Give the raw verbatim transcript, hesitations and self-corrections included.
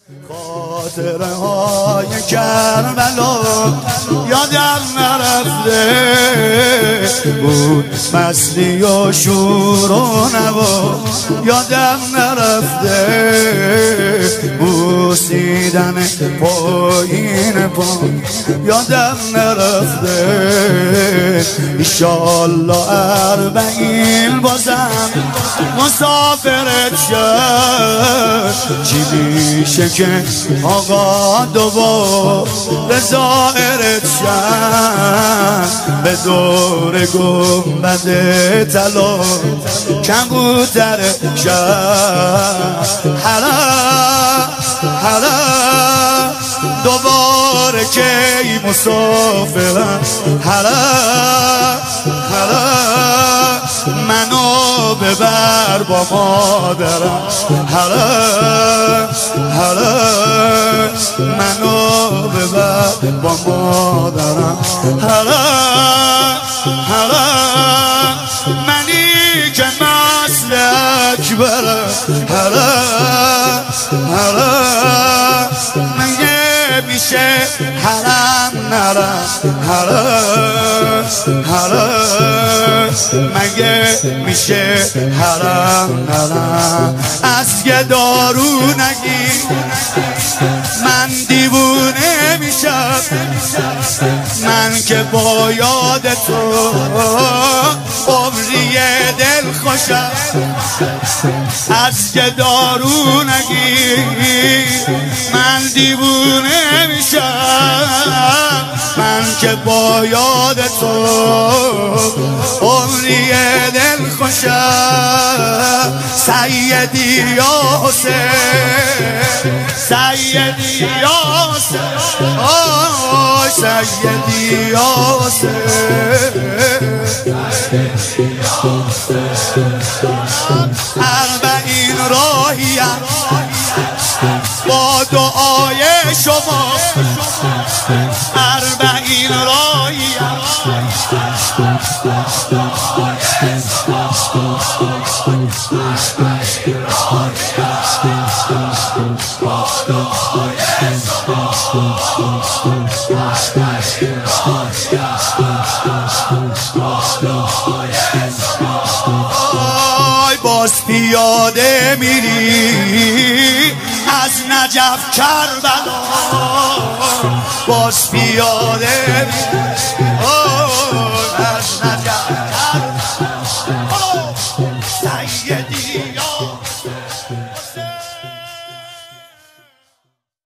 خاطره های کربلا یادم نرفته بود، مستی و شور و نوا یادم نرفته، بوسیدن پایین پا یادم نرفته. ایشالله اربعین بازم مسافرت شد، چی میشه که آقا دوباره زائرت شد، به دور گنبد طلا کبوتر شد. حالا حالا دوباره کی مسافرم، حالا حالا منو ببر با مادرم، حالا حالا منو ببر با مادرم، حالا حالا منی که مثل اکبرم، حالا حالا مگه میشه حرم نرم، حالا حالا مگه میشه حرم نرم. از که دارو نگی من دیوونه میشم، من که با یاد تو عمری دل خوشم. از که دارو نگی من دیوونه میشم، من که با یاد تو عمری دل خوشم. سیدی یا حسین، سیدی یا حسین، آه سیدی یا حسین، اربعین راهیم با دعای شما، اربعین راهیم آی باز پیاده میری از نجف کربلا، باز پیاده میری از نجف